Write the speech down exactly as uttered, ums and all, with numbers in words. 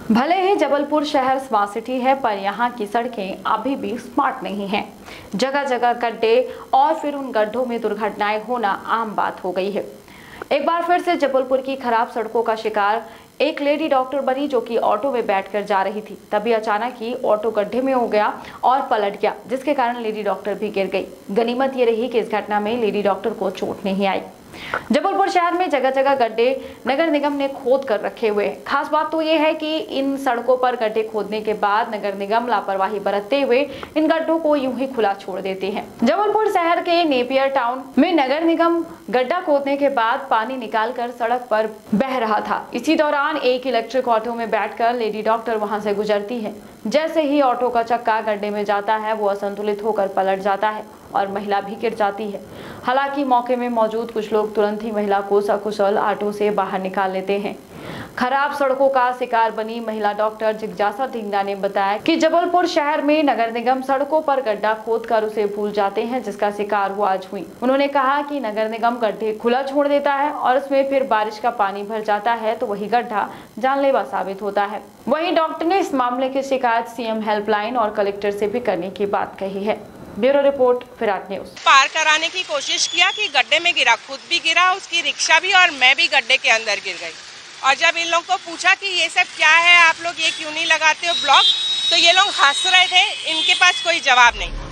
भले ही जबलपुर शहर smart city है, पर यहाँ की सड़कें अभी भी स्मार्ट नहीं हैं। जगह जगह गड्ढे और फिर उन गड्ढों में दुर्घटनाएं होना आम बात हो गई है। एक बार फिर से जबलपुर की खराब सड़कों का शिकार एक लेडी डॉक्टर बनी, जो कि ऑटो में बैठकर जा रही थी। तभी अचानक ही ऑटो गड्ढे में हो गया और पलट गया, जिसके कारण लेडी डॉक्टर भी गिर गई। गनीमत ये रही कि इस घटना में लेडी डॉक्टर को चोट नहीं आई। जबलपुर शहर में जगह जगह गड्ढे नगर निगम ने खोद कर रखे हुए हैं। खास बात तो ये है कि इन सड़कों पर गड्ढे खोदने के बाद नगर निगम लापरवाही बरतते हुए इन गड्ढों को यूं ही खुला छोड़ देते हैं। जबलपुर शहर के नेपियर टाउन में नगर निगम गड्ढा खोदने के बाद पानी निकालकर सड़क पर बह रहा था। इसी दौरान एक इलेक्ट्रिक ऑटो में बैठकर लेडी डॉक्टर वहां से गुजरती है। जैसे ही ऑटो का चक्का गड्ढे में जाता है, वो असंतुलित होकर पलट जाता है और महिला भी गिर जाती है। हालांकि मौके में मौजूद कुछ लोग तुरंत ही महिला को सकुशल ऑटो से बाहर निकाल लेते हैं। खराब सड़कों का शिकार बनी महिला डॉक्टर जिज्ञासा ढिंगरा ने बताया कि जबलपुर शहर में नगर निगम सड़कों पर गड्ढा खोदकर उसे भूल जाते हैं, जिसका शिकार वो आज हुई। उन्होंने कहा कि नगर निगम गड्ढे खुला छोड़ देता है और उसमें फिर बारिश का पानी भर जाता है, तो वही गड्ढा जानलेवा साबित होता है। वहीं डॉक्टर ने इस मामले की शिकायत सीएम हेल्पलाइन और कलेक्टर से भी करने की बात कही है। Bureau report, Virat news. पार कराने की कोशिश किया कि गड्ढे में गिरा, खुद भी गिरा, उसकी रिक्शा भी, और मैं भी गड्ढे के अंदर गिर गई। और जब इन लोगों को पूछा कि ये सब क्या है, आप लोग ये क्यों नहीं लगाते हो ब्लॉक, तो ये लोग हंस रहे थे। इनके पास कोई जवाब नहीं।